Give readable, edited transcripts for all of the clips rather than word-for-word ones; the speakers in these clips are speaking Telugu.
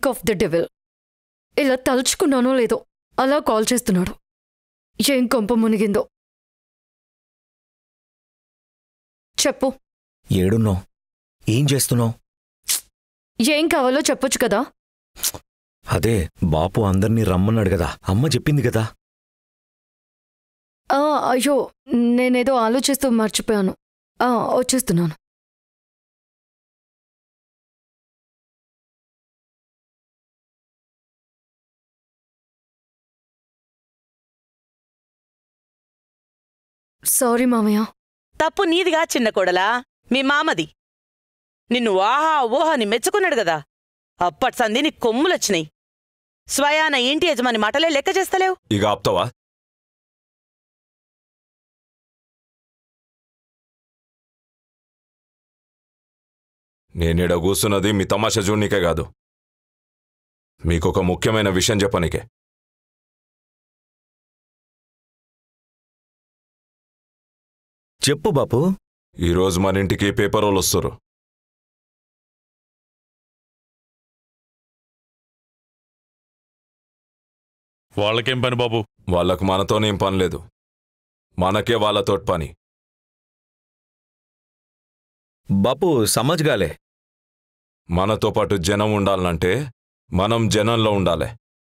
Work of the devil. ఇలా తలుచుకున్నానో లేదో అలా కాల్ చేస్తున్నాడు. ఏం కొంప మునిగిందో. చెప్పు. ఏడున్నావు? ఏం చేస్తున్నావు? ఏం కావాలో చెప్పొచ్చు కదా. అదే బాపు అందరినీ రమ్మన్నాడు కదా, అమ్మ చెప్పింది కదా. అయ్యో, నేనేదో ఆలోచిస్తూ మర్చిపోయాను. వచ్చేస్తున్నాను. సారీ మామయ్య. తప్పు నీదిగా చిన్న కోడలా, మీ మామది. నిన్ను వాహా ఊహని మెచ్చుకున్నాడు గదా, అప్పటి సంధి నీ కొమ్ములొచ్చినాయి. స్వయాన ఇంటి యజమాని మాటలే లెక్క చేస్తలేవు. ఇక ఆప్తావా? నేనేడ కూసున్నది మీ తమాషా చూడనీకే కాదు, మీకొక ముఖ్యమైన విషయం చెప్పనీకే. చెప్పు బాపు. ఈరోజు మన ఇంటికి పేపర్ వాళ్ళు వస్తారు. వాళ్ళకేం పని బాబు? వాళ్ళకు మనతోనేం పని లేదు, మనకే వాళ్ళతోటి పని. బాపు సమజ్గాలే. మనతో పాటు జనం ఉండాలంటే మనం జనంలో ఉండాలి.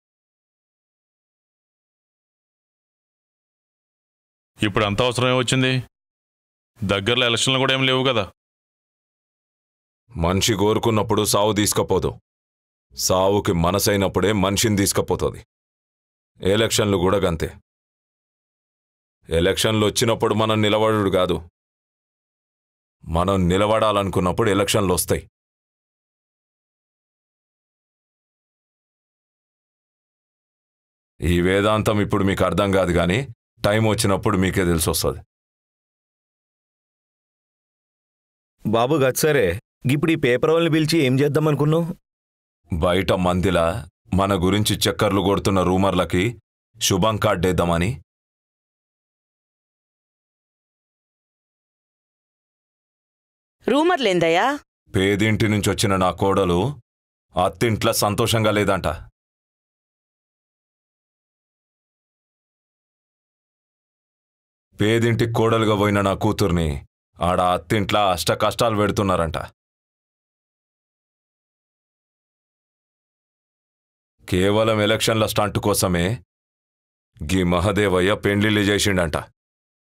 ఇప్పుడు అంత అవసరం ఏమొచ్చింది? దగ్గరలో ఎలక్షన్లు కూడా ఏం లేవు కదా. మనిషి కోరుకున్నప్పుడు సావు తీసుకపోదు, సావుకి మనసైనప్పుడే మనిషిని తీసుకపోతుంది. ఎలక్షన్లు కూడా గంతే. ఎలక్షన్లు వచ్చినప్పుడు మనం నిలబడు కాదు, మనం నిలబడాలనుకున్నప్పుడు ఎలక్షన్లు వస్తాయి. ఈ వేదాంతం ఇప్పుడు మీకు అర్థం కాదు, కానీ టైం వచ్చినప్పుడు మీకే తెలిసి వస్తుంది. బాబు గచ్చరే, ఇప్పుడు ఈ పేపర్ వాళ్ళని పిలిచి ఏం చేద్దామనుకున్నావు? బయట మందిలా మన గురించి చక్కర్లు కొడుతున్న రూమర్లకి శుభం కార్డేద్దామని. రూమర్లేందయ్యా? పేదింటి నుంచి వచ్చిన నా కోడలు అత్తింట్లా సంతోషంగా లేదంట. పేదింటి కోడలుగా పోయిన నా కూతుర్ని ఆడ అత్తింట్లా అష్ట కష్టాలు పెడుతున్నారంట. కేవలం ఎలక్షన్ల స్టంట్ కోసమే గీ మహదేవయ్య పెండ్లిళ్ళు చేసిండంట.